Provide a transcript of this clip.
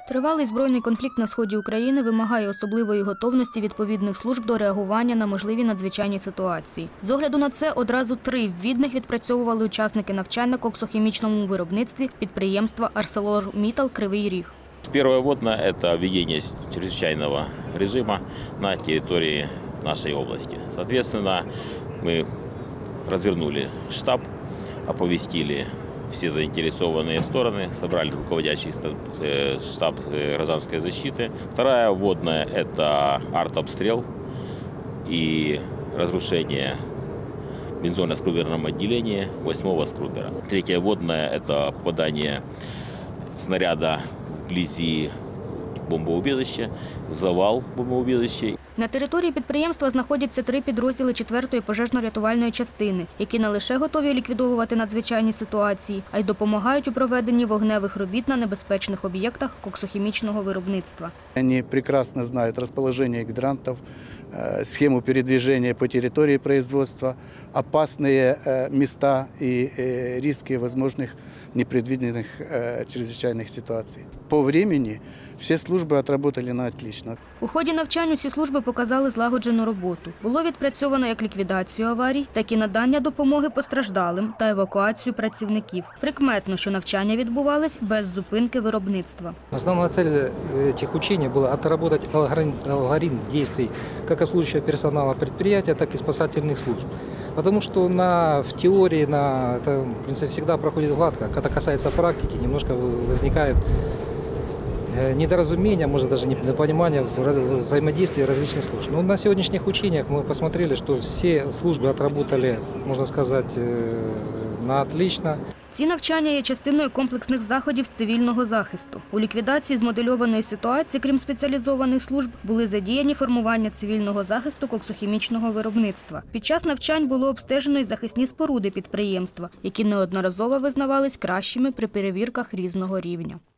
Тривалий збройний конфлікт на сході України вимагає особливої готовності відповідних служб до реагування на можливі надзвичайні ситуації. З огляду на це одразу 3 ввідних відпрацьовували учасники навчань на коксохімічному виробництві підприємства «ArcelorMittal» Кривий Ріг. Первое вводное – это введение чрезвычайного режима на территории нашей области. Соответственно, мы развернули штаб, оповестили все заинтересованные стороны, собрали руководящий штаб гражданской защиты. Вторая вводная – это артобстрел и разрушение бензольно-скруберном отделении 8-го скрубера. Третья вводная – это попадание снаряда вблизи бомбоубежища, завал бомбоубежища. На території підприємства знаходяться 3 підрозділи 4-ї пожежно-рятувальної частини, які не лише готові ліквідовувати надзвичайні ситуації, а й допомагають у проведенні вогневих робіт на небезпечних об'єктах коксохімічного виробництва. Вони прекрасно знають розположення гідрантів, схему передвижения по территории производства, опасные места и риски возможных непредвиденных чрезвычайных ситуаций. По времени всі служби отработали на отлично. У ході навчань усі служби показали злагоджену роботу. Було відпрацьовано як ліквідацію аварій, так і надання допомоги постраждалим та евакуацію працівників. Прикметно, що навчання відбувались без зупинки виробництва. Основна цель цих учений була отработать алгоритм действий как обслуживающего персонала предприятия, так и спасательных служб. Потому что в теории это, в принципе, всегда проходит гладко. Когда касается практики, немножко возникает недоразумение, может даже непонимание взаимодействия различных служб. Но на сегодняшних учениях мы посмотрели, что все службы отработали, можно сказать, на отлично. Ці навчання є частиною комплексних заходів з цивільного захисту. У ліквідації змодельованої ситуації, крім спеціалізованих служб, були задіяні формування цивільного захисту коксохімічного виробництва. Під час навчань було обстежено й захисні споруди підприємства, які неодноразово визнавались кращими при перевірках різного рівня.